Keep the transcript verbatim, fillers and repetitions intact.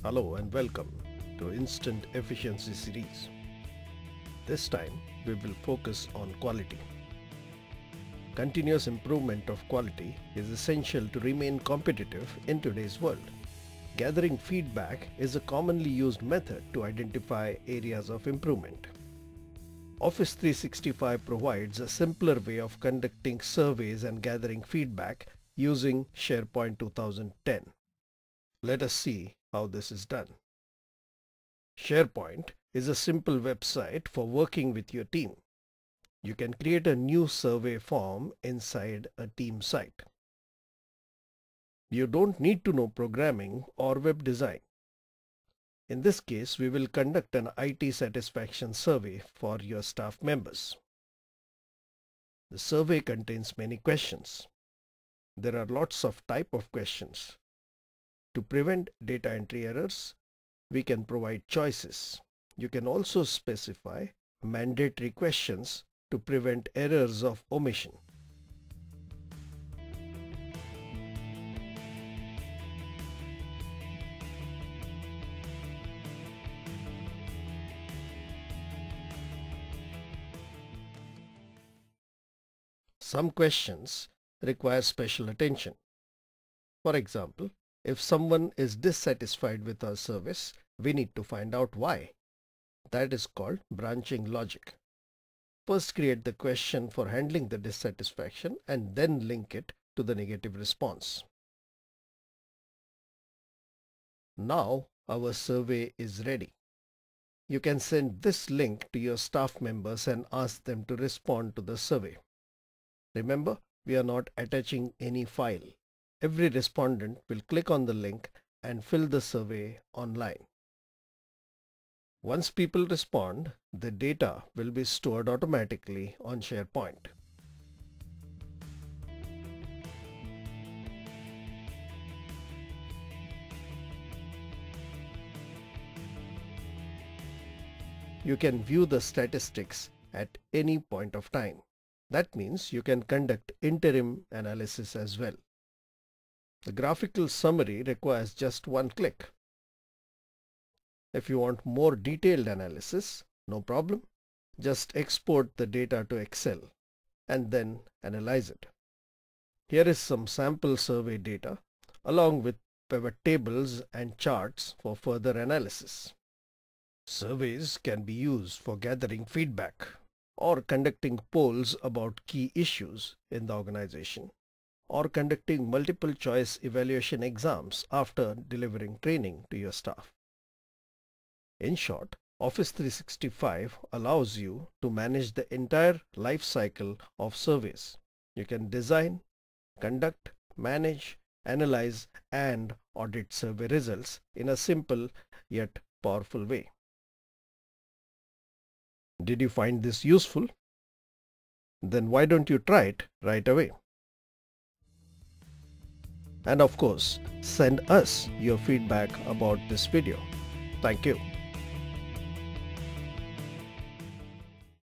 Hello and welcome to Instant Efficiency series. This time we will focus on quality. Continuous improvement of quality is essential to remain competitive in today's world. Gathering feedback is a commonly used method to identify areas of improvement. Office three sixty-five provides a simpler way of conducting surveys and gathering feedback using SharePoint two thousand ten. Let us see how this is done. SharePoint is a simple website for working with your team. You can create a new survey form inside a team site. You don't need to know programming or web design. In this case, we will conduct an I T satisfaction survey for your staff members. The survey contains many questions. There are lots of type of questions. To prevent data entry errors, we can provide choices. You can also specify mandatory questions to prevent errors of omission. Some questions require special attention. For example, if someone is dissatisfied with our service, we need to find out why. That is called branching logic. First, create the question for handling the dissatisfaction and then link it to the negative response. Now our survey is ready. You can send this link to your staff members and ask them to respond to the survey. Remember, we are not attaching any file. Every respondent will click on the link and fill the survey online. Once people respond, the data will be stored automatically on SharePoint. You can view the statistics at any point of time. That means you can conduct interim analysis as well. The graphical summary requires just one click. If you want more detailed analysis, no problem. Just export the data to Excel and then analyze it. Here is some sample survey data along with pivot tables and charts for further analysis. Surveys can be used for gathering feedback or conducting polls about key issues in the organization, or conducting multiple choice evaluation exams after delivering training to your staff. In short, Office three sixty-five allows you to manage the entire life cycle of surveys. You can design, conduct, manage, analyze, and audit survey results in a simple yet powerful way. Did you find this useful? Then why don't you try it right away? And of course, send us your feedback about this video. Thank you.